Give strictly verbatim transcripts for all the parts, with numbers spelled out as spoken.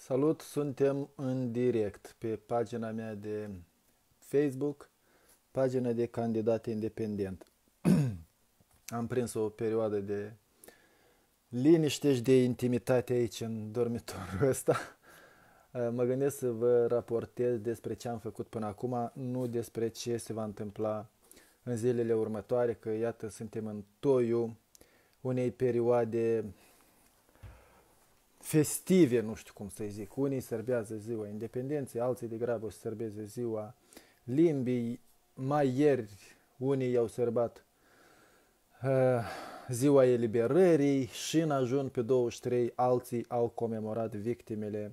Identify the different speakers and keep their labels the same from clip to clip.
Speaker 1: Salut, suntem în direct pe pagina mea de Facebook, pagina de candidat independent. Am prins o perioadă de liniște și de intimitate aici în dormitorul ăsta. Mă gândesc să vă raportez despre ce am făcut până acum, nu despre ce se va întâmpla în zilele următoare, că iată suntem în toiul unei perioade festive, nu știu cum să zic. Unii sărbează ziua independenței, alții degrabă o să sărbeze ziua limbii. Mai ieri unii i-au sărbat uh, ziua eliberării și în ajun pe douăzeci și trei alții au comemorat victimele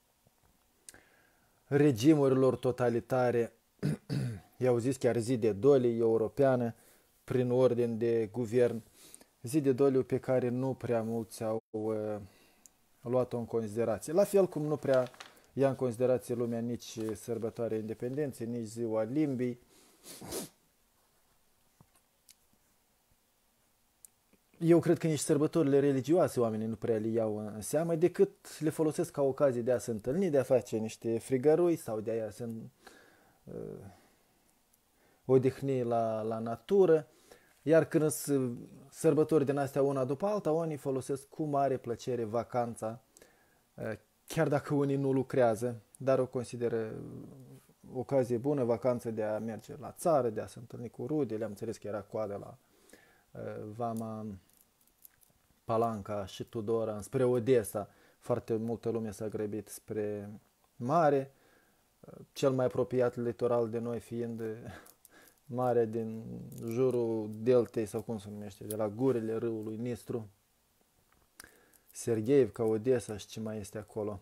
Speaker 1: regimurilor totalitare. I-au zis chiar zi de doliu europeană prin ordine de guvern. Zi de doliu pe care nu prea mulți au uh, luat-o în considerație. La fel cum nu prea ia în considerație lumea nici sărbătoarea independenței, nici ziua limbii. Eu cred că nici sărbătorile religioase oamenii nu prea le iau în seamă, decât le folosesc ca ocazie de a se întâlni, de a face niște frigărui sau de a se uh, odihni la, la natură. Iar când sunt sărbători din astea una după alta, unii folosesc cu mare plăcere vacanța, chiar dacă unii nu lucrează, dar o consideră ocazie bună, vacanță de a merge la țară, de a se întâlni cu rudele. Am înțeles că era coadă la Vama Palanca și Tudora, spre Odessa. Foarte multă lume s-a grăbit spre mare, cel mai apropiat litoral de noi fiind marea din jurul deltei, sau cum se numește, de la gurile râului Nistru, Sergeevca, Odessa și ce mai este acolo.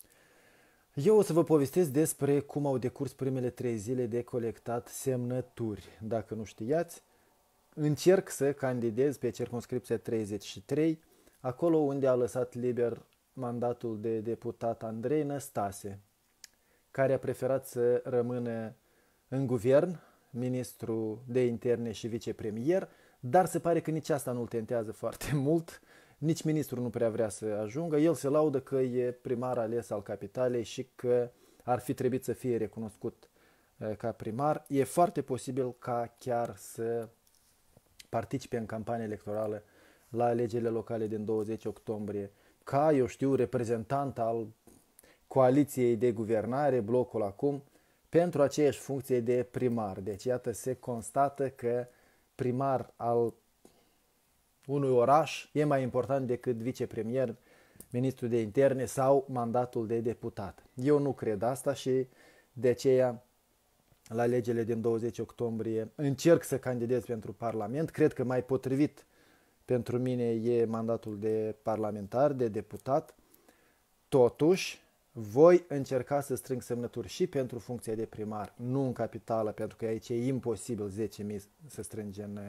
Speaker 1: Eu o să vă povestesc despre cum au decurs primele trei zile de colectat semnături. Dacă nu știați, încerc să candidez pe circumscripția treizeci și trei, acolo unde a lăsat liber mandatul de deputat Andrei Năstase, care a preferat să rămână în guvern, ministru de interne și vicepremier, dar se pare că nici asta nu-l tentează foarte mult, nici ministrul nu prea vrea să ajungă. El se laudă că e primar ales al capitalei și că ar fi trebuit să fie recunoscut ca primar. E foarte posibil ca chiar să participe în campanie electorală la alegerile locale din douăzeci octombrie, ca, eu știu, reprezentant al coaliției de guvernare, blocul acum, pentru aceeași funcție de primar. Deci, iată, se constată că primar al unui oraș e mai important decât vicepremier, ministru de interne sau mandatul de deputat. Eu nu cred asta și de aceea la alegerile din douăzeci octombrie încerc să candidez pentru Parlament. Cred că mai potrivit pentru mine e mandatul de parlamentar, de deputat. Totuși, voi încerca să strâng semnături și pentru funcția de primar, nu în capitală, pentru că aici e imposibil zece mii să strânge în,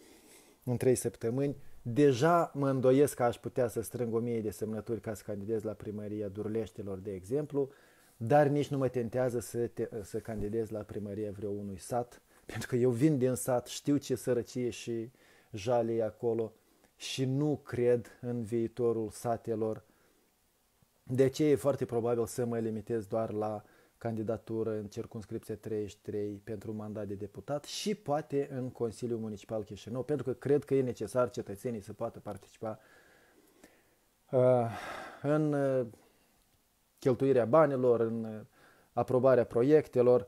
Speaker 1: în trei săptămâni. Deja mă îndoiesc că aș putea să strâng o mie de semnături ca să candidez la primăria Durleștilor, de exemplu, dar nici nu mă tentează să, te, să candidez la primăria vreunui sat, pentru că eu vin din sat, știu ce sărăcie și jale e acolo și nu cred în viitorul satelor. De aceea e foarte probabil să mă limitez doar la candidatură în circumscripția treizeci și trei pentru mandat de deputat și poate în Consiliul Municipal Chișinău, pentru că cred că e necesar cetățenii să poată participa uh, în uh, cheltuirea banilor, în uh, aprobarea proiectelor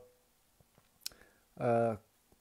Speaker 1: uh,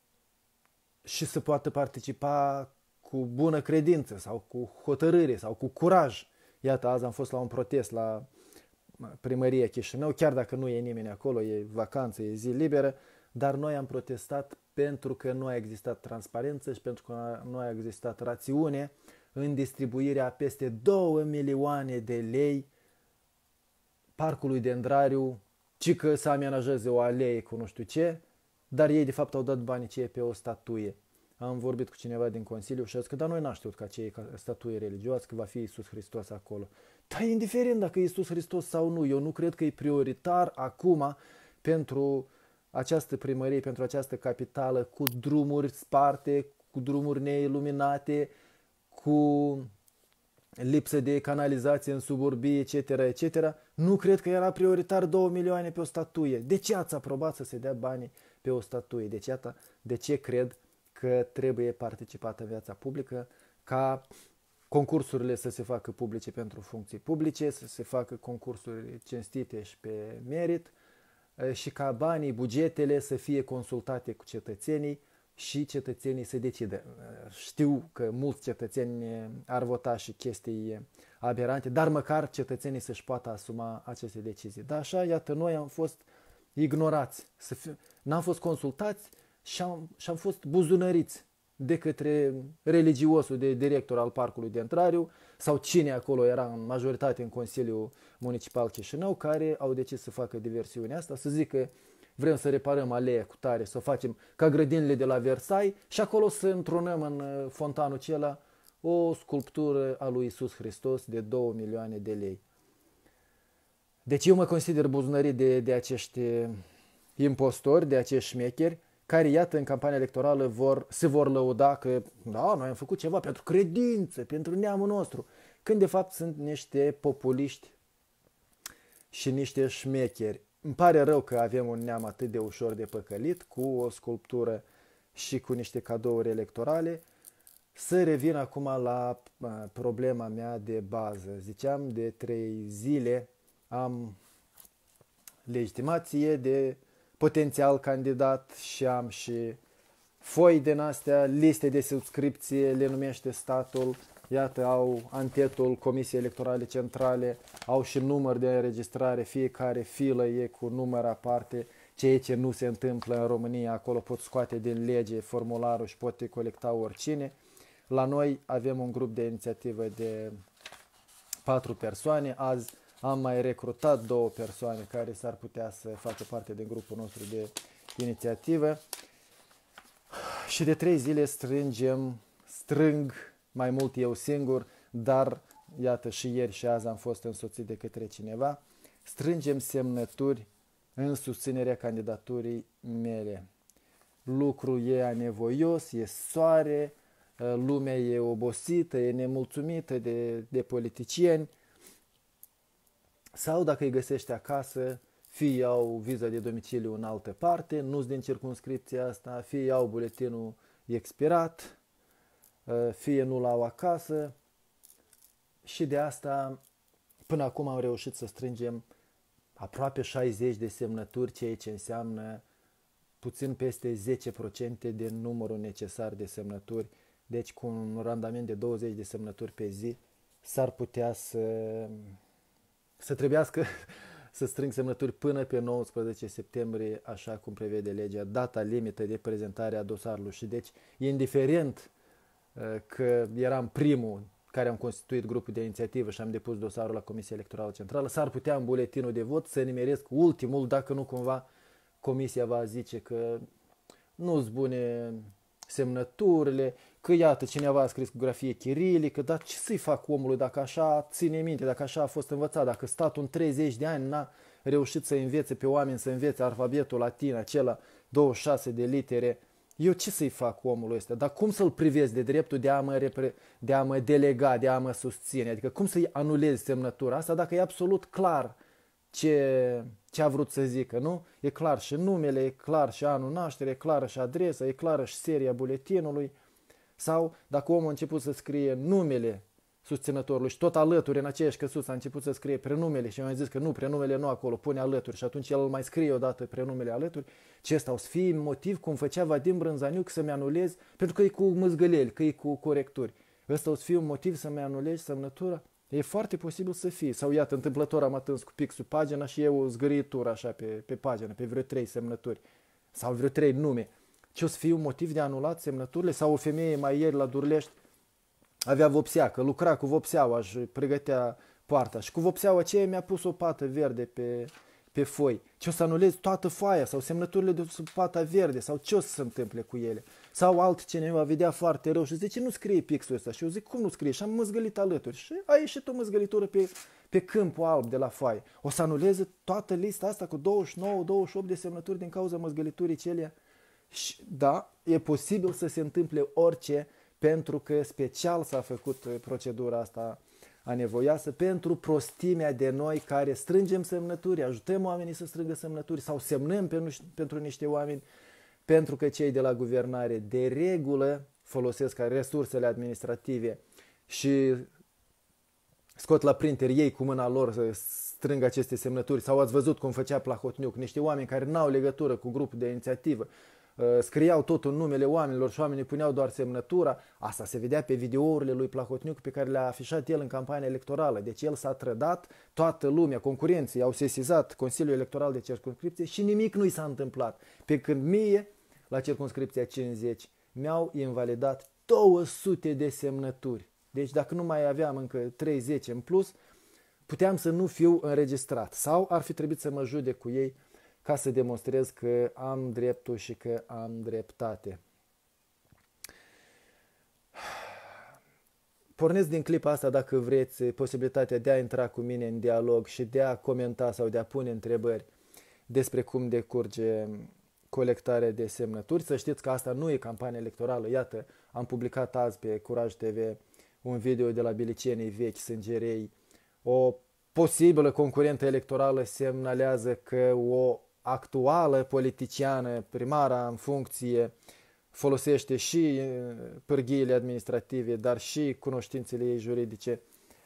Speaker 1: și să poată participa cu bună credință sau cu hotărâre sau cu curaj. Iată, azi am fost la un protest la primăria Chișinău, chiar dacă nu e nimeni acolo, e vacanță, e zi liberă, dar noi am protestat pentru că nu a existat transparență și pentru că nu a existat rațiune în distribuirea peste două milioane de lei parcului Dendrariu, ci că să amenajeze o alee cu nu știu ce, dar ei de fapt au dat banii cei pe o statuie. Am vorbit cu cineva din Consiliu și a zis că dar noi n-am știut că aceea e statuie religioasă, că va fi Iisus Hristos acolo. Dar indiferent dacă e Iisus Hristos sau nu, eu nu cred că e prioritar acum pentru această primărie, pentru această capitală, cu drumuri sparte, cu drumuri neiluminate, cu lipsă de canalizație în suburbii, et cetera, et cetera. Nu cred că era prioritar două milioane pe o statuie. De ce ați aprobat să se dea banii pe o statuie? Deci, iată, de ce cred că trebuie participată în viața publică, ca concursurile să se facă publice pentru funcții publice, să se facă concursuri cinstite și pe merit și ca banii, bugetele să fie consultate cu cetățenii și cetățenii să decidă. Știu că mulți cetățeni ar vota și chestii aberante, dar măcar cetățenii să-și poată asuma aceste decizii. Dar așa, iată, noi am fost ignorați, n-am fost consultați și am, și am fost buzunăriți de către religiosul de director al Parcului Dentrariu sau cine acolo era în majoritate în Consiliul Municipal Chișinău, care au decis să facă diversiunea asta, să zică vrem să reparăm aleea cu tare, să o facem ca grădinile de la Versailles și acolo să întronăm în fontanul acela o sculptură a lui Iisus Hristos de două milioane de lei. Deci eu mă consider buzunărit de, de acești impostori, de acești șmecheri, care, iată, în campania electorală vor, se vor lăuda că, da, noi am făcut ceva pentru credință, pentru neamul nostru, când de fapt sunt niște populiști și niște șmecheri. Îmi pare rău că avem un neam atât de ușor de păcălit, cu o sculptură și cu niște cadouri electorale. Să revin acum la problema mea de bază. Ziceam, de trei zile am legitimație de potențial candidat și am și foi din astea, liste de subscripție, le numește statul, iată, au antetul Comisiei Electorale Centrale, au și număr de înregistrare, fiecare filă e cu număr aparte, ceea ce nu se întâmplă în România, acolo pot scoate din lege formularul și poate colecta oricine. La noi avem un grup de inițiativă de patru persoane, azi am mai recrutat două persoane care s-ar putea să facă parte din grupul nostru de inițiativă și de trei zile strângem, strâng mai mult eu singur, dar iată și ieri și azi am fost însoțit de către cineva, strângem semnături în susținerea candidaturii mele. Lucrul e anevoios, e soare, lumea e obosită, e nemulțumită de, de politicieni, sau dacă îi găsește acasă, fie au viză de domiciliu în altă parte, nu-s din circumscripția asta, fie au buletinul expirat, fie nu l-au acasă. Și de asta până acum am reușit să strângem aproape șaizeci de semnături, ceea ce înseamnă puțin peste zece la sută din numărul necesar de semnături. Deci cu un randament de douăzeci de semnături pe zi s-ar putea să... să trebuiască să strâng semnături până pe nouăsprezece septembrie, așa cum prevede legea, data limită de prezentare a dosarului. Și deci, indiferent că eram primul care am constituit grupul de inițiativă și am depus dosarul la Comisia Electorală Centrală, s-ar putea în buletinul de vot să nimeresc ultimul, dacă nu cumva Comisia va zice că nu-s bune semnăturile, că iată cineva a scris cu grafie chirilică, dar ce să-i fac omului dacă așa ține minte, dacă așa a fost învățat, dacă statul în treizeci de ani n-a reușit să învețe pe oameni să învețe alfabetul latin, acela douăzeci și șase de litere, eu ce să-i fac omului ăsta? Dar cum să-l privesc de dreptul de a, mă repre... de a mă delega, de a mă susține? Adică cum să-i anulez semnătura asta dacă e absolut clar ce, ce a vrut să zică, nu? E clar și numele, e clar și anul naștere, e clară și adresa, e clară și seria buletinului. Sau dacă omul a început să scrie numele susținătorului și tot alături în aceeași căsuță a început să scrie prenumele și mi-a zis că nu, prenumele nu acolo, pune alături și atunci el mai scrie odată prenumele alături, ce ăsta o să fie motiv cum făcea Vadim Brânzaniuc să-mi anulez, pentru că e cu mâzgăleli, că e cu corecturi. Ăsta o să fie un motiv să-mi anulezi semnătura? E foarte posibil să fie. Sau iată, întâmplător am atins cu pixul pagina și eu o zgârietură așa pe, pe pagină, pe vreo trei semnături sau vreo trei nume. Ce o să fie un motiv de anulat semnăturile? Sau o femeie mai ieri la Durlești avea vopsea, că lucra cu vopseaua și pregătea poarta și cu vopseaua aceea mi-a pus o pată verde pe, pe foi. Ce o să anulezi toată foaia sau semnăturile de sub pata verde sau ce o să se întâmple cu ele? Sau altcineva vedea foarte rău și zice, nu scrie pixul ăsta. Și eu zic, cum nu scrie? Și am măzgălit alături. Și a ieșit o măzgălitură pe, pe câmpul alb de la foaie. O să anuleze toată lista asta cu douăzeci și nouă douăzeci și opt de semnături din cauza măzgăliturii celea? Și da, e posibil să se întâmple orice, pentru că special s-a făcut procedura asta anevoioasă pentru prostimea de noi care strângem semnături, ajutăm oamenii să strângă semnături sau semnăm pentru niște oameni, pentru că cei de la guvernare de regulă folosesc resursele administrative și scot la printer ei cu mâna lor să strâng aceste semnături. Sau ați văzut cum făcea Plahotniuc, niște oameni care n-au legătură cu grupul de inițiativă, scriau tot în numele oamenilor și oamenii puneau doar semnătura. Asta se vedea pe videourile lui Plahotniuc pe care le-a afișat el în campania electorală. Deci el s-a trădat, toată lumea, concurenții au sesizat Consiliul Electoral de Circumscripție și nimic nu i s-a întâmplat. Pe când mie, la circumscripția cincizeci, mi-au invalidat două sute de semnături. Deci dacă nu mai aveam încă treizeci în plus, puteam să nu fiu înregistrat. Sau ar fi trebuit să mă judec cu ei ca să demonstrez că am dreptul și că am dreptate. Pornesc din clipa asta, dacă vreți, posibilitatea de a intra cu mine în dialog și de a comenta sau de a pune întrebări despre cum decurge colectarea de semnături. Să știți că asta nu e campanie electorală. Iată, am publicat azi pe Curaj T V un video de la Bilicenii Vechi, Sângerei. O posibilă concurentă electorală semnalează că o actuală politiciană, primara în funcție, folosește și pârghiile administrative, dar și cunoștințele ei juridice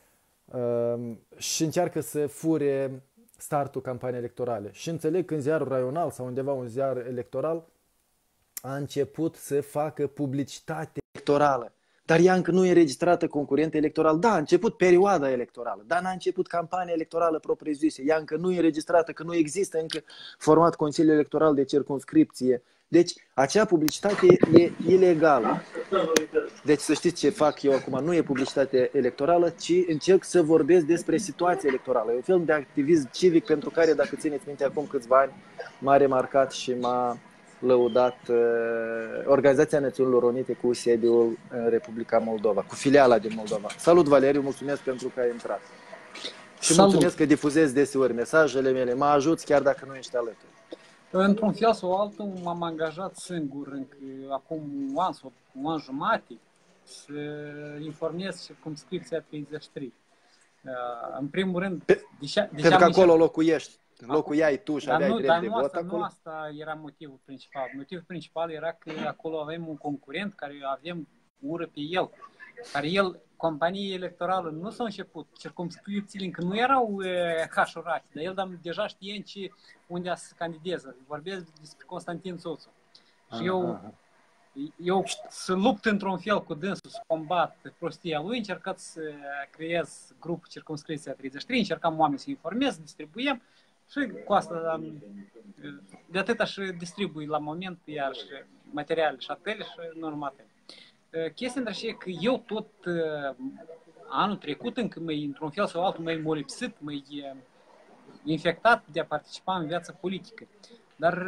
Speaker 1: și încearcă să fure startul campaniei electorale. Și înțeleg că în ziarul raional sau undeva un ziar electoral a început să facă publicitate electorală. Dar ea încă nu e înregistrată concurent electoral. Da, a început perioada electorală, dar n-a început campania electorală propriu-zisă. Ea încă nu e înregistrată, că nu există încă format Consiliul Electoral de Circumscripție. Deci, acea publicitate e, e ilegală. Deci să știți ce fac eu acum. Nu e publicitate electorală, ci încerc să vorbesc despre situația electorală. E un fel de activism civic pentru care, dacă țineți minte, acum câțiva ani m-a remarcat și m-a lăudat uh, Organizația Națiunilor Unite cu sediul în Republica Moldova, cu filiala din Moldova. Salut, Valeriu, mulțumesc pentru că ai intrat. Și Salut. Mulțumesc că difuzezi deseori mesajele mele, mă ajuți chiar dacă nu ești alături.
Speaker 2: Într-un fel sau altul m-am angajat singur încă acum un an sau un an jumate să informez circumscripția treizeci și trei. În primul rând,
Speaker 1: Pe, deja, deja pentru că acolo încerc... locuiești. Locuiai tu și aveai drept de vot acolo?
Speaker 2: Nu asta era motivul principal. Motivul principal era că acolo avem un concurent care avem ură pe el. Care el, compania electorală, nu s-a început. Circumscripțiile încă nu erau hașurate, dar el deja știe în ce, unde să candideze. Vorbesc despre Constantin Țuțu. Și eu, eu să lupt într-un fel cu dânsul, să combat prostia lui, încercat să creez grupul Circumscripția treizeci și trei, încercam oameni să informez, distribuiem. Și cu asta, de atâta și distribui la moment, iar și materiale și apele și nu numai apele. Chestia între și că eu tot anul trecut încă mai, într-un fel sau altul, mai molipsit, mai infectat de a participa în viața politică. Dar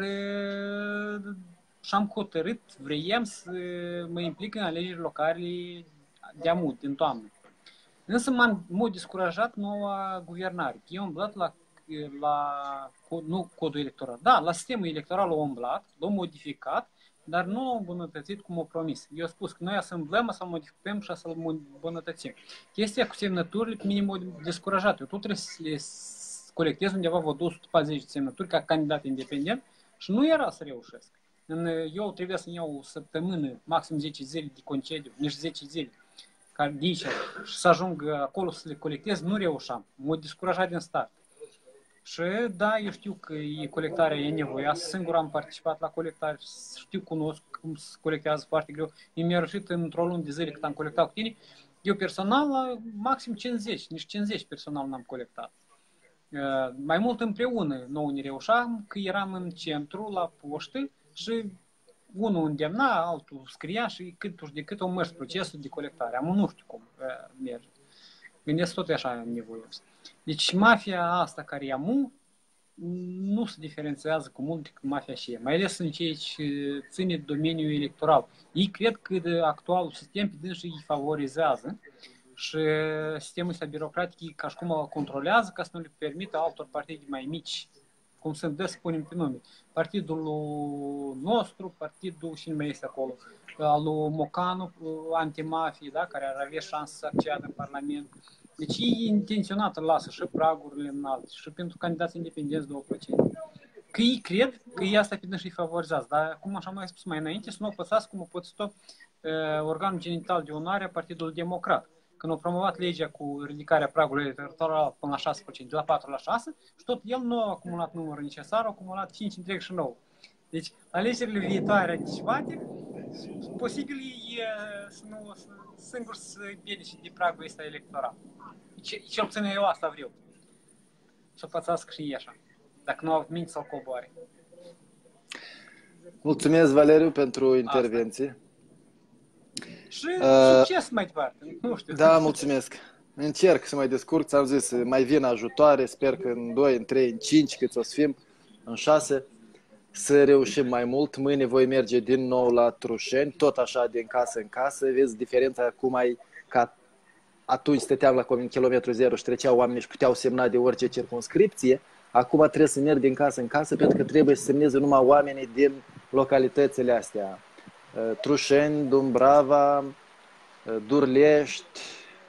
Speaker 2: și-am hotărât, vreau să mă implic în alegeri locale de amut, din toamnă. Însă m-a descurajat noua guvernare. Eu am umblat la la nu codul electoral, da, la sistemul electoral l-a umblat, l-a modificat, dar nu l-a îmbunătățit cum a promis. Eu am spus că noi să îmblăm, să-l modificăm și să-l îmbunătățim. Chestia cu semnăturile pe mine m-a descurajat. Eu tot trebuie să le colectez undeva vreo două sute patruzeci de semnături ca candidat independent și nu era să reușesc. Eu trebuia să iau o săptămână, maxim zece zile de concediu, nici zece zile, ca de aici, și să ajung acolo să le colectez, nu reușeam. M-a descurajat din start. Și da, eu știu că e colectarea e nevoioasă, singur am participat la colectare, știu, cunosc cum se colectează foarte greu. Mi-a reușit într-o lună de zile cât am colectat cu tine, eu personal, maxim cincizeci, nici cincizeci personal n-am colectat. Uh, mai mult împreună nouă ne reușeam, că eram în centru, la poștă și unul îndemna, altul scria și cât de cât o mers procesul de colectare. Am nu știu cum uh, merge. Gândesc tot așa nevoios. Deci mafia asta care e amu nu se diferențiază cu mult decât mafia și e, mai ales în ceea ce ține domeniul electoral. Ei cred că de actualul sistem pe dânsul îi favorizează și sistemul ăsta birocratic ca și cum îl controlează ca să nu le permită altor partide mai mici, cum sunt des, spunem pe nume. Partidul nostru, partidul și nu mai este acolo, al lui Mocanu, antimafie, da, care ar avea șansă să acceadă în Parlament, Deci ei intenționat îl lasă și pragurile înalte, și pentru candidați independenți două la sută. Că ei cred că ei asta pe și favorizează, dar cum așa mai spus mai înainte, să nu o păsați cum o pățit-o uh, organul genital de onoare a Partidului Democrat. Când au promovat legea cu ridicarea pragului electoral până la șase la sută, de la patru la șase, și tot el nu a acumulat numărul necesar, a acumulat cinci întreg și nouă. Deci, alegerile viitoare anticipate, posibil e să nu, să, singur să piedice de pragul ăsta electoral. Cel puțin eu asta vreau. Să pățească și ei așa, dacă nu au minte să-l coboare.
Speaker 1: Mulțumesc, Valeriu, pentru intervenție.
Speaker 2: Și uh, succes mai departe, nu știu.
Speaker 1: Da, mulțumesc. Încerc să mai descurc, ți-am zis, mai vin ajutoare, sper că în doi, în trei, în cinci, cât o să fim, în șase, să reușim mai mult. Mâine voi merge din nou la Trușeni, tot așa din casă în casă. Vezi diferența cum ai, ca atunci stăteam la kilometru zero și treceau oamenii și puteau semna de orice circumscripție. Acum trebuie să merg din casă în casă pentru că trebuie să semneze numai oamenii din localitățile astea. Trușeni, Dumbrava, Durlești,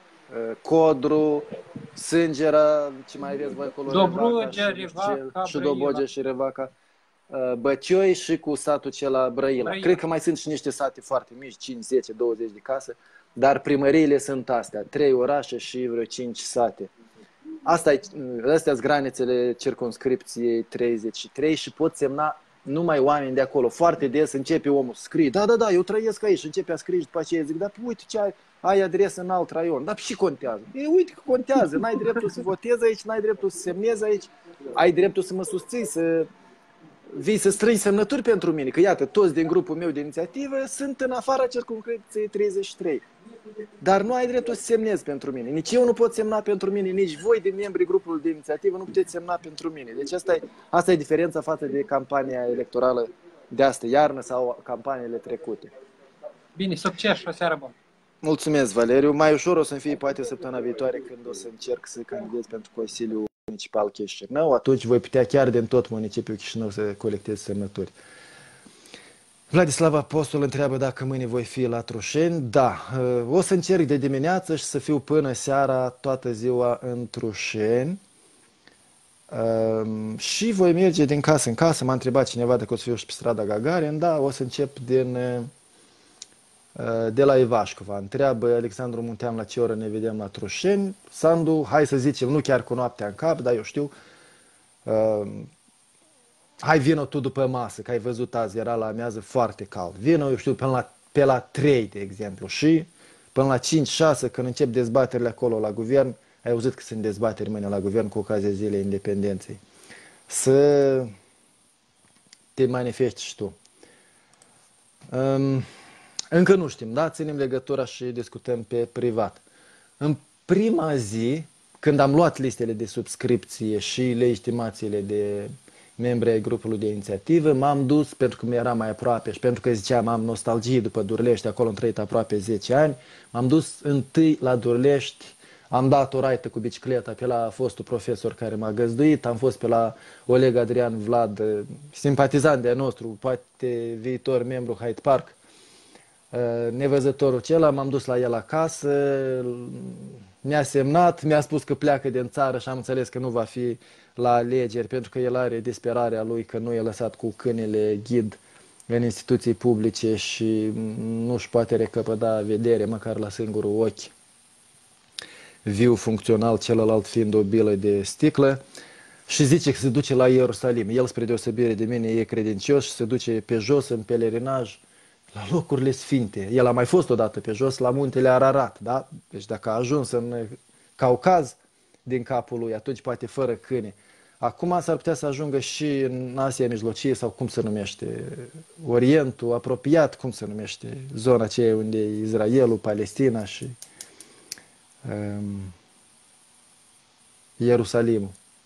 Speaker 1: Codru, Sângera, ce mai aveți voi acolo?
Speaker 2: Dobrogea, Revaca,
Speaker 1: și Dobrogea și Revaca, Băcioi și cu satul cela Brăila. Brăila. Cred că mai sunt și niște sate foarte mici, cinci, zece, douăzeci de case, dar primăriile sunt astea, trei orașe și vreo cinci sate. Asta astea sunt granițele circumscripției treizeci și trei și pot semna numai oameni de acolo. Foarte des începe omul să scrie, da, da, da, eu trăiesc aici, începe a scrie și după aceea zic, dar uite ce ai, ai adresă în alt raion, dar și contează. E, uite că contează, n-ai dreptul să votezi aici, n-ai dreptul să semnezi aici, ai dreptul să mă susții, să vii să strângi semnături pentru mine, că iată, toți din grupul meu de inițiativă sunt în afara circumscripției treizeci și trei. Dar nu ai dreptul să semnezi pentru mine. Nici eu nu pot semna pentru mine, nici voi din membrii grupului de inițiativă nu puteți semna pentru mine. Deci asta e, asta e diferența față de campania electorală de astă iarnă sau campaniile trecute.
Speaker 2: Bine, succes și o seară bună.
Speaker 1: Mulțumesc, Valeriu. Mai ușor o să-mi fie poate săptămâna viitoare când o să încerc să candidez pentru Consiliul Municipal Chișinău. Atunci voi putea chiar din tot municipiul Chișinău să colectez semnături. Vladislav Apostol întreabă dacă mâine voi fi la Trușeni. Da, o să încerc de dimineață și să fiu până seara toată ziua în Trușeni. Și voi merge din casă în casă. M-a întrebat cineva dacă o să fiu și pe strada Gagarin. Da, o să încep din, de la Ivașcova. Întreabă Alexandru Muntean la ce oră ne vedem la Trușeni. Sandu, hai să zicem, nu chiar cu noaptea în cap, dar eu știu... Hai, vină tu după masă, că ai văzut azi, era la amiază foarte cald. Vină, eu știu, până la, pe la trei, de exemplu, și până la cinci șase, când încep dezbaterile acolo la guvern, ai auzit că sunt dezbateri mâine la guvern cu ocazia Zilei Independenței. Să te manifesti și tu. Încă nu știm, da? Ținem legătura și discutăm pe privat. În prima zi, când am luat listele de subscripție și legitimațiile de membri ai grupului de inițiativă, m-am dus pentru că mi-era mai aproape și pentru că ziceam am nostalgie după Durlești, acolo am trăit aproape zece ani, m-am dus întâi la Durlești, am dat o raită cu bicicleta pe la fostul profesor care m-a găzduit, am fost pe la Oleg Adrian Vlad, simpatizant de-a nostru, poate viitor membru Hyde Park, nevăzătorul acela, m-am dus la el acasă, mi-a semnat, mi-a spus că pleacă din țară și am înțeles că nu va fi la alegeri, pentru că el are disperarea lui că nu e lăsat cu câinele ghid în instituții publice și nu își poate recăpăda vedere, măcar la singurul ochi viu, funcțional, celălalt fiind o bilă de sticlă, și zice că se duce la Ierusalim. El, spre deosebire de mine, e credincios și se duce pe jos în pelerinaj la locurile sfinte. El a mai fost odată pe jos la muntele Ararat, da? Deci dacă a ajuns în Caucaz din capul lui, atunci poate fără câine. Acum s-ar putea să ajungă și în Asia Mijlocie, sau cum se numește, Orientul apropiat, cum se numește, zona aceea unde e Israelul, Palestina și um, Ierusalimul.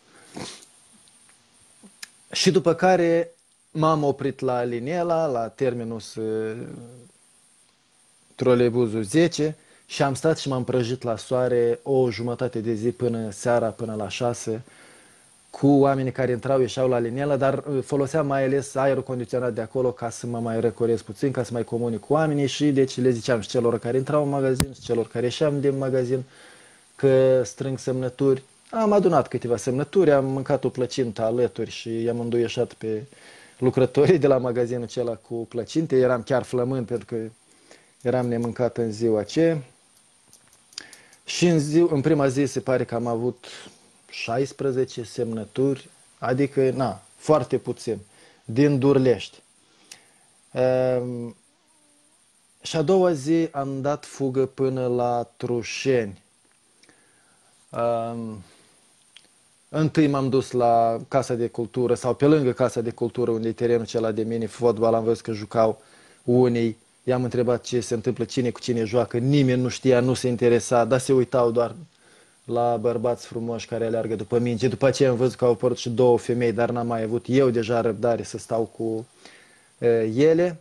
Speaker 1: Și după care m-am oprit la Linela, la terminus uh, troleibuzul zece, și am stat și m-am prăjit la soare o jumătate de zi până seara, până la șase, cu oamenii care intrau, ieșeau la Linela, dar foloseam mai ales aerul condiționat de acolo ca să mă mai răcoresc puțin, ca să mai comunic cu oamenii și deci le ziceam și celor care intrau în magazin și celor care ieșeam din magazin că strâng semnături. Am adunat câteva semnături, am mâncat o plăcintă alături și i-am înduieșat pe lucrătorii de la magazinul acela cu plăcinte. Eram chiar flămând pentru că eram nemâncat în ziua aceea. Și în, zi, în prima zi se pare că am avut șaisprezece semnături, adică, na, foarte puțin, din Durlești. Um, și a doua zi am dat fugă până la Trușeni. Um, întâi m-am dus la Casa de Cultură, sau pe lângă Casa de Cultură, unde e terenul acela de mini-fotbal, am văzut că jucau unii. I-am întrebat ce se întâmplă, cine cu cine joacă, nimeni nu știa, nu se interesa, dar se uitau doar la bărbați frumoși care aleargă după minge. După aceea am văzut că au apărut și două femei, dar n-am mai avut eu deja răbdare să stau cu uh, ele.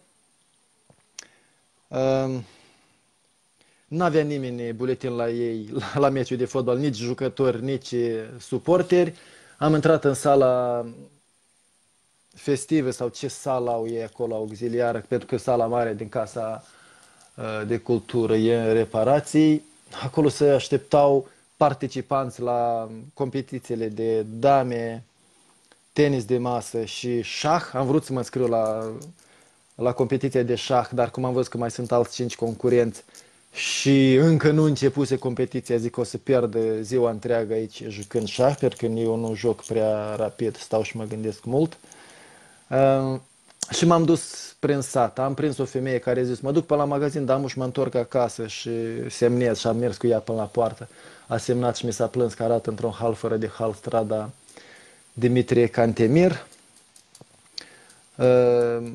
Speaker 1: Uh, N-avea nimeni buletin la ei, la, la meciul de fotbal, nici jucători, nici suporteri. Am intrat în sala festive sau ce sală au ei acolo, auxiliară, pentru că sala mare din Casa de Cultură e în reparații. Acolo se așteptau participanți la competițiile de dame, tenis de masă și șah. Am vrut să mă înscriu la, la competiția de șah, dar cum am văzut că mai sunt alți cinci concurenți și încă nu începuse competiția, zic că o să pierdă ziua întreagă aici jucând șah, pentru că eu nu joc prea rapid, stau și mă gândesc mult. Uh, și m-am dus prin sat. Am prins o femeie care a zis, mă duc pe la magazin, dar și mă întorc acasă și semnez, și am mers cu ea până la poartă. A semnat și mi s-a plâns că arată într-un hal fără de hal strada Dimitrie Cantemir. Uh,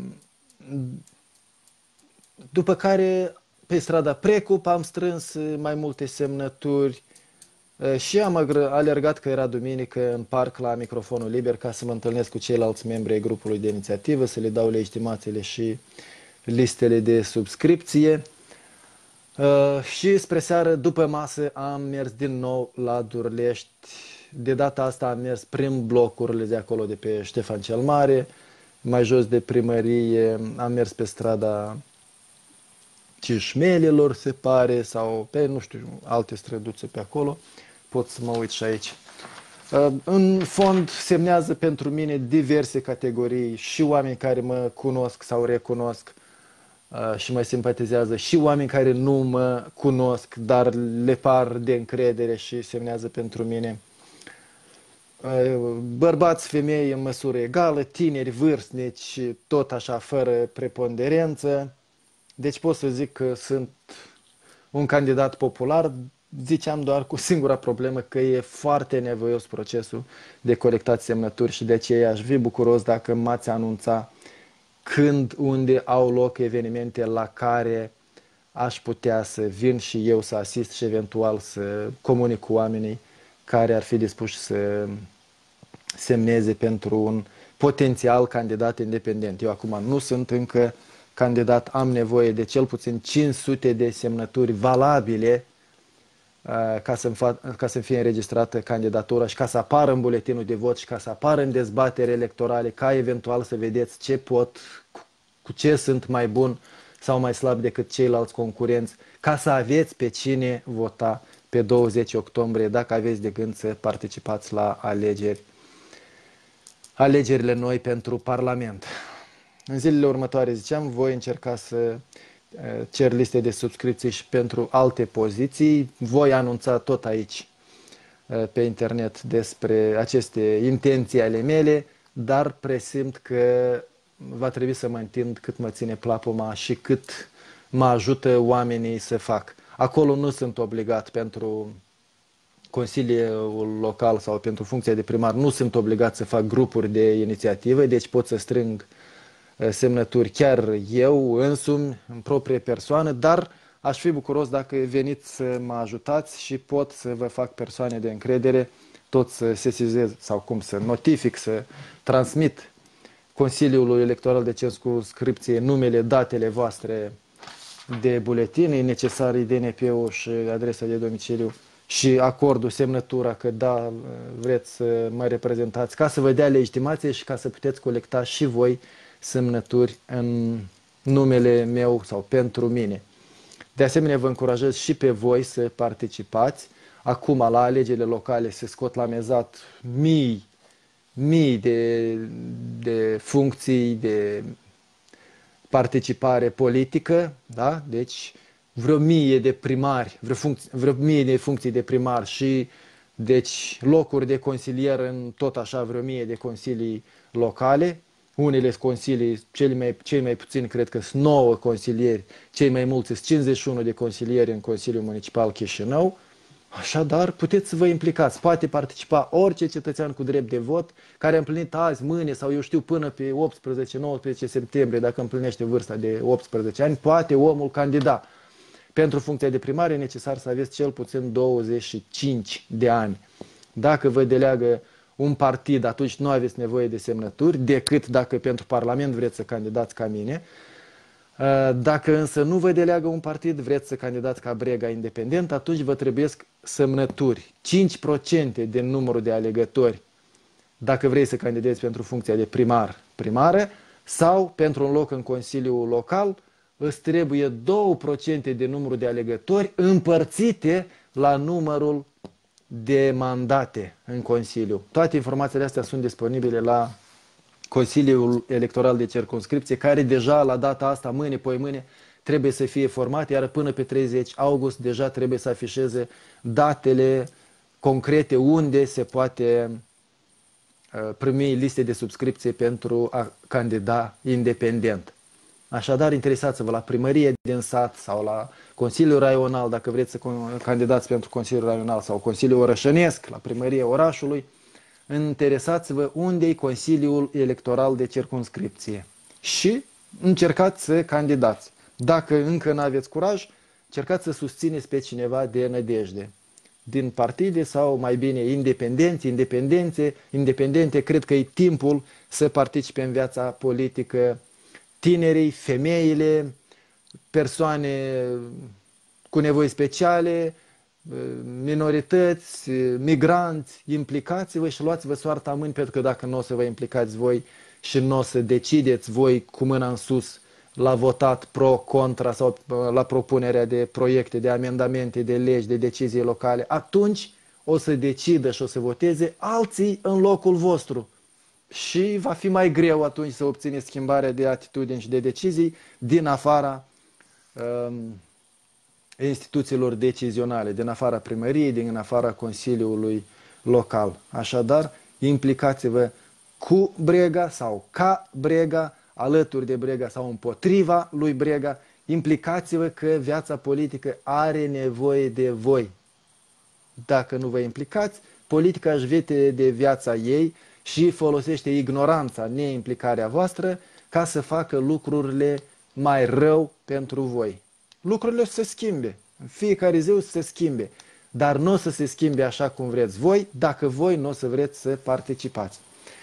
Speaker 1: după care pe strada Precup am strâns mai multe semnături și am alergat, că era duminică, în parc la microfonul liber ca să mă întâlnesc cu ceilalți membri ai grupului de inițiativă, să le dau legitimațiile și listele de subscripție. Și spre seară, după masă, am mers din nou la Durlești. De data asta am mers prin blocurile de acolo, de pe Ștefan cel Mare, mai jos de primărie, am mers pe strada Cișmelilor, se pare, sau pe, nu știu, alte străduțe pe acolo. Pot să mă uit și aici. În fond, semnează pentru mine diverse categorii, și oameni care mă cunosc sau recunosc și mă simpatizează, și oameni care nu mă cunosc, dar le par de încredere și semnează pentru mine. Bărbați, femei în măsură egală, tineri, vârstnici, tot așa, fără preponderență. Deci pot să zic că sunt un candidat popular. Ziceam doar cu singura problemă că e foarte nevoios procesul de colectat semnături și de aceea aș fi bucuros dacă m-ați anunța când, unde au loc evenimente la care aș putea să vin și eu să asist și eventual să comunic cu oamenii care ar fi dispuși să semneze pentru un potențial candidat independent. Eu acum nu sunt încă candidat, am nevoie de cel puțin cinci sute de semnături valabile ca să-mi, fa- ca să fie înregistrată candidatura și ca să apară în buletinul de vot și ca să apară în dezbatere electorale, ca eventual să vedeți ce pot, cu ce sunt mai bun sau mai slab decât ceilalți concurenți, ca să aveți pe cine vota pe douăzeci octombrie, dacă aveți de gând să participați la alegeri, alegerile noi pentru Parlament. În zilele următoare, ziceam, voi încerca să cer liste de subscripții și pentru alte poziții. Voi anunța tot aici pe internet despre aceste intenții ale mele, dar presimt că va trebui să mă întind cât mă ține plapuma și cât mă ajută oamenii să fac. Acolo nu sunt obligat pentru Consiliul Local sau pentru funcția de primar, nu sunt obligat să fac grupuri de inițiativă, deci pot să strâng semnături chiar eu însumi, în proprie persoană, dar aș fi bucuros dacă veniți să mă ajutați și pot să vă fac persoane de încredere, tot să sesizez sau cum să notific, să transmit Consiliului Electoral de Circumscripție numele, datele voastre de buletin, e necesar I D N P-ul și adresa de domiciliu și acordul, semnătura că da, vreți să mă reprezentați, ca să vă dea legitimație și ca să puteți colecta și voi semnături în numele meu sau pentru mine. De asemenea, vă încurajez și pe voi să participați. acum la alegerile locale se scot la mezat mii, mii de, de funcții de participare politică, da? Deci vreo mie de primari, vreo, funcții, vreo mie de funcții de primar și deci locuri de consilier în tot așa vreo mie de consilii locale. Unele consilii, cei mai, cei mai puțini cred că sunt nouă consilieri, cei mai mulți sunt cincizeci și unu de consilieri în Consiliul Municipal Chișinău. Așadar, puteți să vă implicați. Poate participa orice cetățean cu drept de vot care a împlinit azi, mâine sau eu știu până pe optsprezece nouăsprezece septembrie, dacă împlinește vârsta de optsprezece ani, poate omul candida. Pentru funcția de primar e necesar să aveți cel puțin douăzeci și cinci de ani. Dacă vă deleagă un partid, atunci nu aveți nevoie de semnături, decât dacă pentru Parlament vreți să candidați ca mine. Dacă însă nu vă deleagă un partid, vreți să candidați ca Brega independent, atunci vă trebuiesc semnături. cinci la sută din numărul de alegători dacă vrei să candidezi pentru funcția de primar, primară, sau pentru un loc în Consiliul Local, îți trebuie doi la sută de numărul de alegători împărțite la numărul de mandate în Consiliu. Toate informațiile astea sunt disponibile la Consiliul Electoral de Circumscripție, care deja la data asta, mâine, poi mâine, trebuie să fie format, iar până pe treizeci august deja trebuie să afișeze datele concrete unde se poate primi liste de subscripție pentru a candida independent. Așadar, interesați-vă la primărie din sat sau la Consiliul Raional, dacă vreți să candidați pentru Consiliul Raional sau Consiliul Orășănesc, la primărie orașului, interesați-vă unde e Consiliul Electoral de Circumscripție și încercați să candidați. Dacă încă nu aveți curaj, încercați să susțineți pe cineva de nădejde. Din partide sau mai bine independenți, independențe, independente, cred că e timpul să participe în viața politică tinerii, femeile, persoane cu nevoi speciale, minorități, migranți, implicați-vă și luați-vă soarta în mâini, pentru că dacă nu o să vă implicați voi și nu o să decideți voi cu mâna în sus la votat pro, contra sau la propunerea de proiecte, de amendamente, de legi, de decizii locale, atunci o să decidă și o să voteze alții în locul vostru. Și va fi mai greu atunci să obțineți schimbarea de atitudini și de decizii din afara um, instituțiilor decizionale, din afara primăriei, din afara Consiliului Local. Așadar, implicați-vă cu Brega sau ca Brega, alături de Brega sau împotriva lui Brega. Implicați-vă că viața politică are nevoie de voi. Dacă nu vă implicați, politica își vede de viața ei și folosește ignoranța, neimplicarea voastră, ca să facă lucrurile mai rău pentru voi. Lucrurile o să se schimbe, în fiecare zi o să se schimbe, dar nu o să se schimbe așa cum vreți voi, dacă voi nu o să vreți să participați.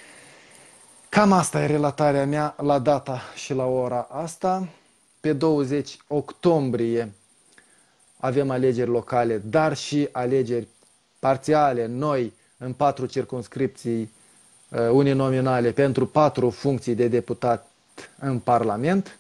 Speaker 1: Cam asta e relatarea mea la data și la ora asta. Pe douăzeci octombrie avem alegeri locale, dar și alegeri parțiale, noi, în patru circumscripții uninominale pentru patru funcții de deputat în Parlament.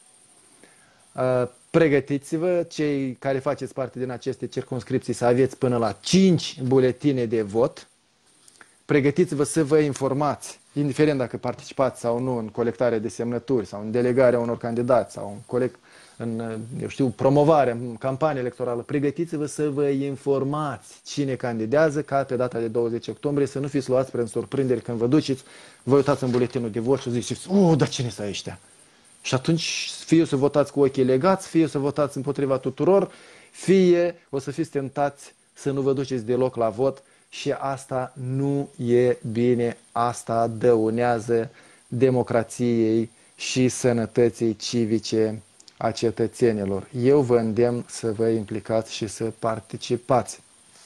Speaker 1: Pregătiți-vă, cei care faceți parte din aceste circumscripții, să aveți până la cinci buletine de vot. Pregătiți-vă să vă informați, indiferent dacă participați sau nu în colectarea de semnături sau în delegarea unor candidați sau în, colect, în eu știu, promovarea, în campanie electorală. Pregătiți-vă să vă informați cine candidează, ca pe data de douăzeci octombrie să nu fiți luați prin surprinderi când vă duceți, vă uitați în buletinul de vot și ziceți: "Oh, dar cine sunt ăștia?" Și atunci fie să votați cu ochii legați, fie să votați împotriva tuturor, fie o să fiți tentați să nu vă duceți deloc la vot și asta nu e bine, asta dăunează democrației și sănătății civice a cetățenilor. Eu vă îndemn să vă implicați și să participați.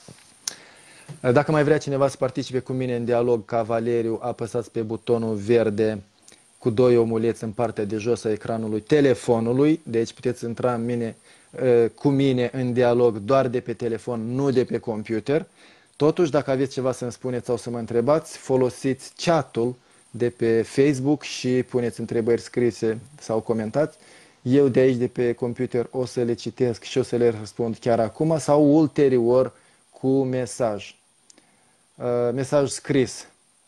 Speaker 1: Dacă mai vrea cineva să participe cu mine în dialog ca Valeriu, apăsați pe butonul verde cu doi omuleți în partea de jos a ecranului telefonului, deci puteți intra în mine, cu mine în dialog doar de pe telefon, nu de pe computer. Totuși, dacă aveți ceva să-mi spuneți sau să mă întrebați, folosiți chat-ul de pe Facebook și puneți întrebări scrise sau comentați. Eu de aici, de pe computer, o să le citesc și o să le răspund chiar acum sau ulterior cu mesaj. Mesaj scris.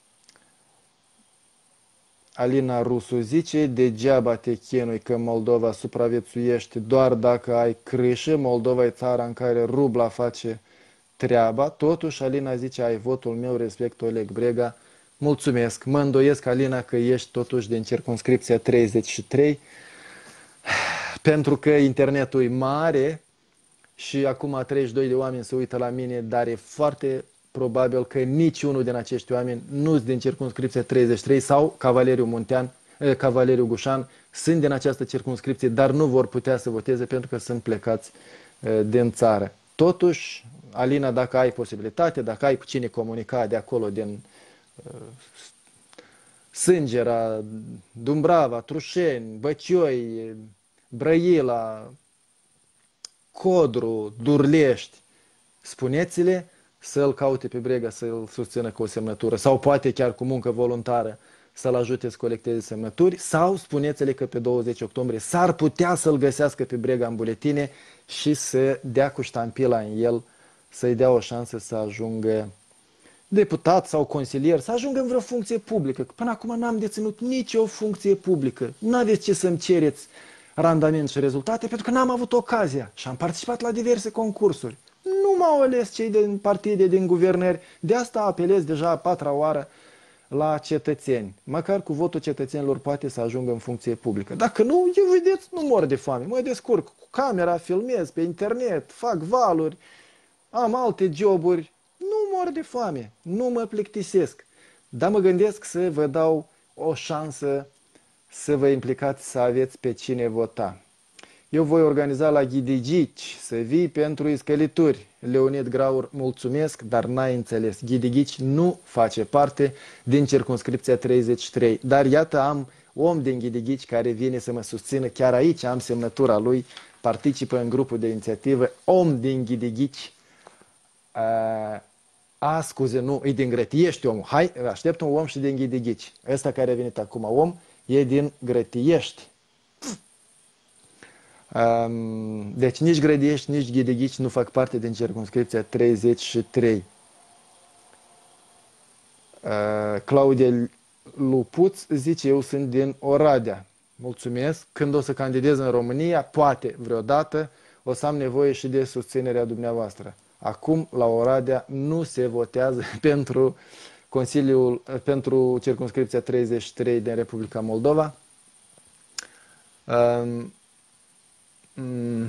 Speaker 1: Alina Rusu zice, degeaba te chinui că Moldova supraviețuiește doar dacă ai crâșă. Moldova e țara în care rubla face treaba. Totuși, Alina zice, ai votul meu, respect Oleg Brega. Mulțumesc. Mă îndoiesc, Alina, că ești totuși din circumscripția treizeci și trei, pentru că internetul e mare și acum treizeci și doi de oameni se uită la mine, dar e foarte probabil că niciunul din acești oameni nu sunt din circumscripția treizeci și trei sau Cavaleriu Muntean, Cavaleriu Gușan, sunt din această circumscripție, dar nu vor putea să voteze pentru că sunt plecați din țară. Totuși, Alina, dacă ai posibilitate, dacă ai cu cine comunica de acolo, din Sângera, Dumbrava, Trușeni, Băcioi, Brăila, Codru, Durlești, spuneți-le să-l caute pe Brega, să-l susțină cu o semnătură sau poate chiar cu muncă voluntară să-l ajute să colecteze semnături sau spuneți-le că pe douăzeci octombrie s-ar putea să-l găsească pe Brega în buletine și să dea cu ștampila în el, să-i dea o șansă să ajungă deputat sau consilier, să ajungă în vreo funcție publică. Până acum n-am deținut nicio funcție publică. N-aveți ce să-mi cereți randament și rezultate pentru că n-am avut ocazia și am participat la diverse concursuri. Nu m-au ales cei din partide, din guvernări. De asta apelez deja a patra oară la cetățeni. Măcar cu votul cetățenilor poate să ajungă în funcție publică. Dacă nu, eu vedeți, nu mor de foame. Mă descurc cu camera, filmez pe internet, fac valuri, am alte joburi. Nu mor de foame, nu mă plictisesc. Dar mă gândesc să vă dau o șansă să vă implicați, să aveți pe cine vota. Eu voi organiza la Ghidigici să vii pentru iscălituri. Leonid Graur, mulțumesc, dar n-ai înțeles. Ghidigici nu face parte din circumscripția treizeci și trei. Dar iată, am om din Ghidigici care vine să mă susțină. Chiar aici am semnătura lui, participă în grupul de inițiativă. Om din Ghidigici. A, a scuze, nu, e din Grătiești omul. Hai, aștept un om și din Ghidigici. Ăsta care a venit acum om e din Grătiești. Deci nici Grădiești, nici Ghidigici nu fac parte din circumscripția treizeci și trei. Claudia Lupuț zice, eu sunt din Oradea. Mulțumesc. Când o să candidez în România, poate vreodată, o să am nevoie și de susținerea dumneavoastră. Acum, la Oradea, nu se votează pentru Consiliul, pentru circumscripția treizeci și trei din Republica Moldova. Um, Mm.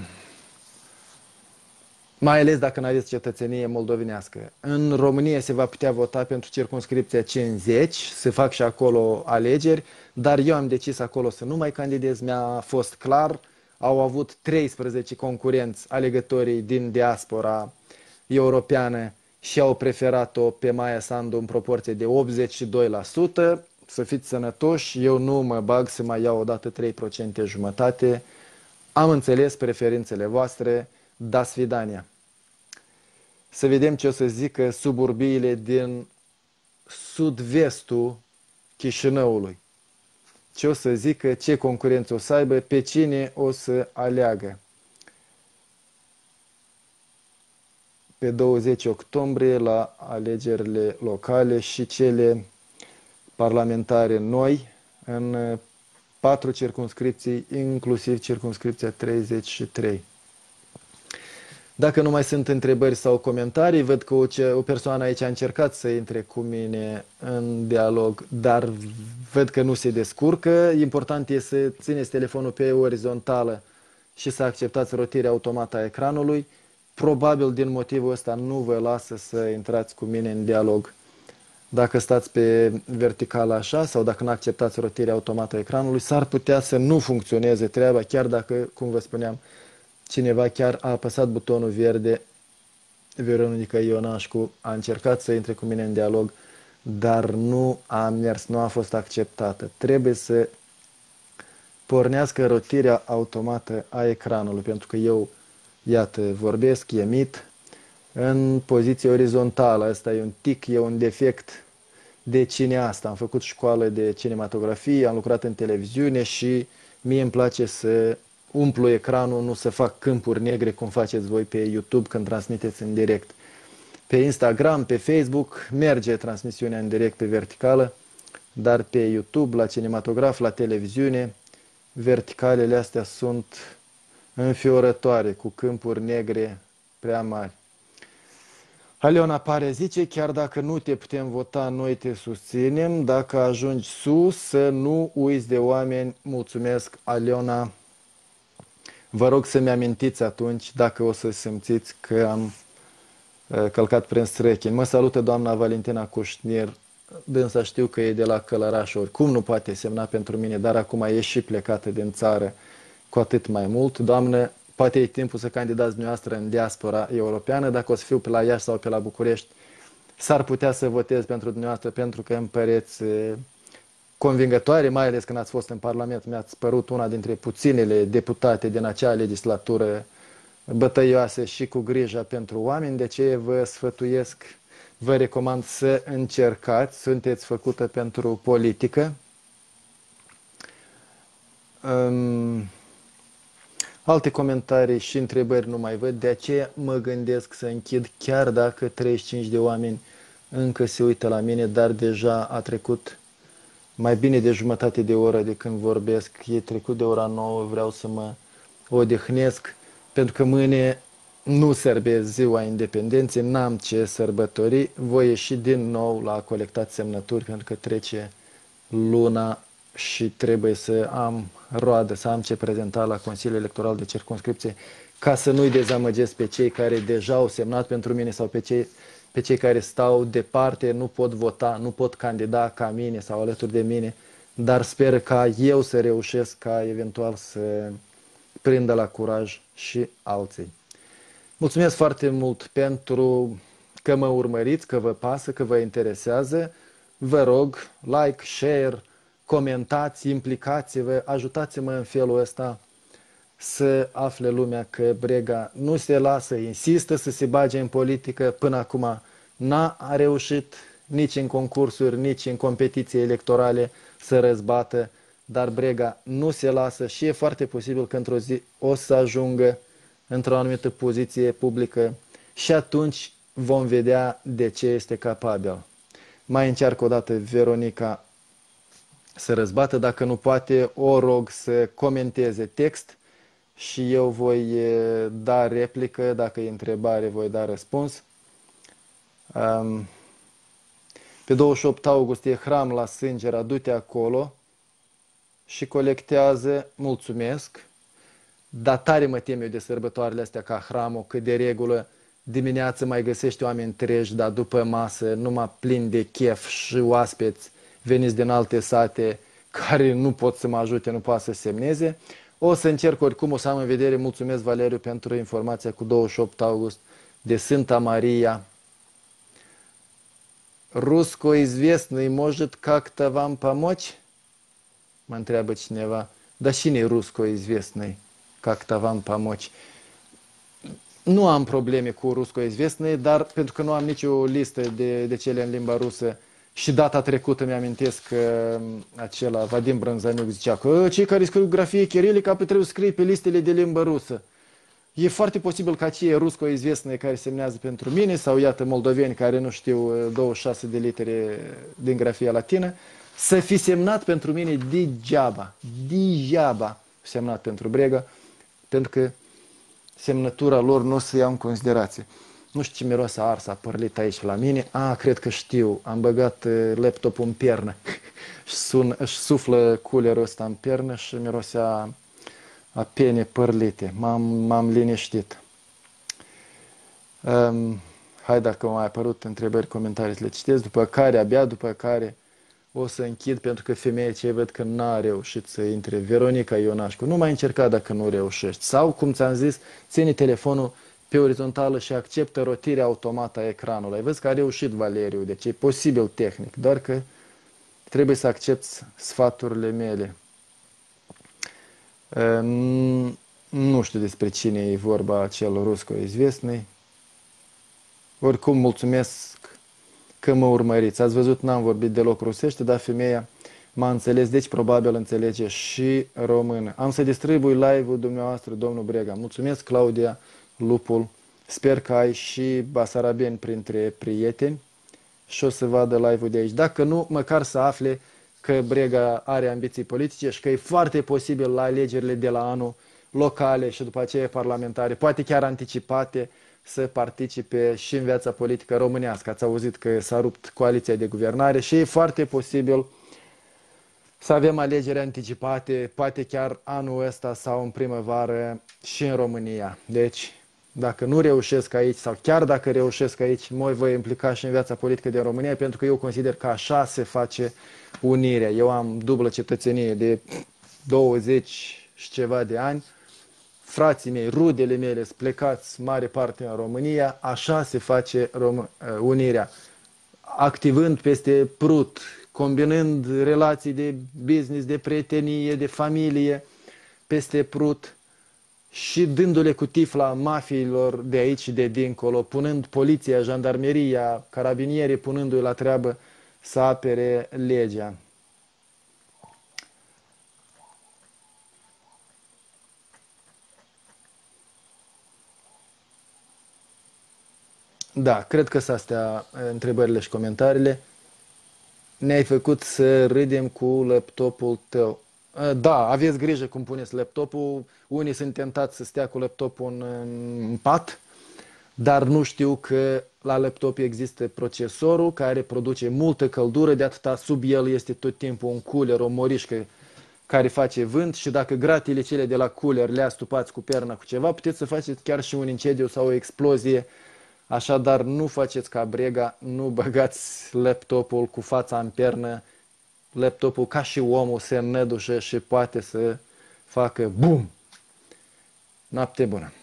Speaker 1: Mai ales dacă nu aveți cetățenie moldovenească. În România se va putea vota pentru circumscripția cincizeci, se fac și acolo alegeri, dar eu am decis acolo să nu mai candidez, mi-a fost clar, au avut treisprezece concurenți alegătorii din diaspora europeană și au preferat-o pe Maia Sandu în proporție de optzeci și doi la sută. Să fiți sănătoși, eu nu mă bag să mai iau odată trei la sută jumătate. Am înțeles preferințele voastre, da svidania. Să vedem ce o să zică suburbiile din sud-vestul Chișinăului. Ce o să zică, ce concurență o să aibă, pe cine o să aleagă. Pe douăzeci octombrie la alegerile locale și cele parlamentare noi în patru circumscripții, inclusiv circumscripția treizeci și trei. Dacă nu mai sunt întrebări sau comentarii, văd că o, o persoană aici a încercat să intre cu mine în dialog, dar văd că nu se descurcă. Important este să țineți telefonul pe orizontală și să acceptați rotirea automată a ecranului. Probabil din motivul ăsta nu vă lasă să intrați cu mine în dialog. Dacă stați pe verticală așa sau dacă nu acceptați rotirea automată a ecranului, s-ar putea să nu funcționeze treaba, chiar dacă, cum vă spuneam, cineva chiar a apăsat butonul verde. Veronica Ionașcu a încercat să intre cu mine în dialog, dar nu a mers, nu a fost acceptată. Trebuie să pornească rotirea automată a ecranului, pentru că eu, iată, vorbesc, emit în poziție orizontală. Asta e un tic, e un defect de cineasta. Am făcut școală de cinematografie, am lucrat în televiziune și mie îmi place să umplu ecranul, nu să fac câmpuri negre cum faceți voi pe YouTube când transmiteți în direct. Pe Instagram, pe Facebook, merge transmisiunea în direct pe verticală, dar pe YouTube, la cinematograf, la televiziune, verticalele astea sunt înfiorătoare, cu câmpuri negre prea mari. Aliona Pare zice, chiar dacă nu te putem vota, noi te susținem. Dacă ajungi sus, să nu uiți de oameni. Mulțumesc, Aliona. Vă rog să-mi amintiți atunci, dacă o să simțiți că am uh, călcat prin strechini. Mă salută doamna Valentina Cușnir. Dânsa știu că e de la Călăraș, oricum nu poate semna pentru mine, dar acum e și plecată din țară, cu atât mai mult. Doamnă, poate e timpul să candidați dumneavoastră în diaspora europeană. Dacă o să fiu pe la Iași sau pe la București, s-ar putea să votez pentru dumneavoastră, pentru că îmi păreți convingătoare, mai ales când ați fost în Parlament. Mi-ați părut una dintre puținele deputate din acea legislatură bătăioase și cu grijă pentru oameni. De ce vă sfătuiesc, vă recomand să încercați, sunteți făcută pentru politică. Um, Alte comentarii și întrebări nu mai văd, de aceea mă gândesc să închid, chiar dacă treizeci și cinci de oameni încă se uită la mine, dar deja a trecut mai bine de jumătate de oră de când vorbesc. E trecut de ora nouă, vreau să mă odihnesc, pentru că mâine nu sărbesc ziua independenței, n-am ce sărbători, voi ieși din nou la colectat semnături, pentru că trece luna și trebuie să am roadă, să am ce prezenta la Consiliul Electoral de Circumscripție, ca să nu-i dezamăgesc pe cei care deja au semnat pentru mine sau pe cei, pe cei care stau departe, nu pot vota, nu pot candida ca mine sau alături de mine, dar sper ca eu să reușesc ca eventual să prindă la curaj și alții. Mulțumesc foarte mult pentru că mă urmăriți, că vă pasă, că vă interesează. Vă rog, like, share, comentați, implicați-vă, ajutați-mă în felul ăsta să afle lumea că Brega nu se lasă, insistă să se bage în politică. Până acum n-a reușit nici în concursuri, nici în competiții electorale să răzbată, dar Brega nu se lasă și e foarte posibil că într-o zi o să ajungă într-o anumită poziție publică și atunci vom vedea de ce este capabil. Mai încearcă o dată Veronica să răzbată, dacă nu poate, o rog să comenteze text și eu voi da replică, dacă e întrebare voi da răspuns. Pe douăzeci și opt august e hram la Sângera, du-te acolo și colectează, mulțumesc, dar tare mă tem eu de sărbătoarele astea ca hramul, că de regulă dimineața mai găsești oameni treji, dar după masă numai plin de chef și oaspeți veniți din alte sate care nu pot să mă ajute, nu pot să semneze. O să încerc oricum, o să am în vedere. Mulțumesc, Valeriu, pentru informația cu douăzeci și opt august de Sfânta Maria. Rusko известный может как-то вам помочь? Mă întreabă cineva. Dar cine-i Rusko известный? Как-то вам помочь? Nu am probleme cu Rusko известный, dar pentru că nu am nicio listă de, de cele în limba rusă. Și data trecută mi-amintesc că acela, Vadim Brânzaniuc, zicea că cei care scriu grafie chirilică apoi trebuie să scrie pe listele de limbă rusă. E foarte posibil ca cei Rusko известный care semnează pentru mine sau iată moldoveni care nu știu douăzeci și șase de litere din grafia latină să fi semnat pentru mine degeaba, degeaba semnat pentru Brega, pentru că semnătura lor nu o să iau în considerație. Nu știu ce miroase ars a părlit aici la mine. A, cred că știu. Am băgat laptopul în pernă. și sun, își suflă culerul ăsta în pernă și miroase a, a pene părlite. M-am liniștit. Um, hai, dacă au mai apărut întrebări, comentarii, le citesc. După care, abia după care o să închid, pentru că femeia ce văd că n-a reușit să intre. Veronica Ionașcu. Nu mai încerca dacă nu reușești. Sau, cum ți-am zis, ține telefonul pe orizontală și acceptă rotirea automată a ecranului. Ai văzut că a reușit Valeriu, deci e posibil tehnic, doar că trebuie să accepti sfaturile mele. Nu știu despre cine e vorba acel Rusko известный. Oricum, mulțumesc că mă urmăriți. Ați văzut, n-am vorbit deloc rusește, dar femeia m-a înțeles, deci probabil înțelege și română. Am să distribui live-ul dumneavoastră, domnul Brega. Mulțumesc, Claudia Lupul Sper că ai și basarabeni printre prieteni și o să vadă live-ul de aici. Dacă nu, măcar să afle că Brega are ambiții politice și că e foarte posibil la alegerile de la anul locale și după aceea parlamentare, poate chiar anticipate, să participe și în viața politică românească. Ați auzit că s-a rupt coaliția de guvernare și e foarte posibil să avem alegeri anticipate, poate chiar anul ăsta sau în primăvară și în România. Deci, dacă nu reușesc aici sau chiar dacă reușesc aici, mă voi implica și în viața politică din România, pentru că eu consider că așa se face unirea. Eu am dublă cetățenie de douăzeci și ceva de ani, frații mei, rudele mele sunt plecați mare parte în România, așa se face Rom- unirea. Activând peste Prut, combinând relații de business, de prietenie, de familie peste Prut și dându-le cu tifla mafiilor de aici și de dincolo, punând poliția, jandarmeria, carabinierii, punându-i la treabă să apere legea. Da, cred că sunt astea întrebările și comentariile. Ne-ai făcut să râdem cu laptopul tău. Da, aveți grijă cum puneți laptopul. Unii sunt tentați să stea cu laptopul în, în pat, dar nu știu că la laptop există procesorul care produce multă căldură, de atâta sub el este tot timpul un cooler, o morișcă care face vânt și dacă gratile cele de la cooler le astupați cu perna cu ceva, puteți să faceți chiar și un incendiu sau o explozie. Așadar, nu faceți ca Brega, nu băgați laptopul cu fața în pernă, laptopul ca și omul se înnădușă și poate să facă BUM! Noapte bună!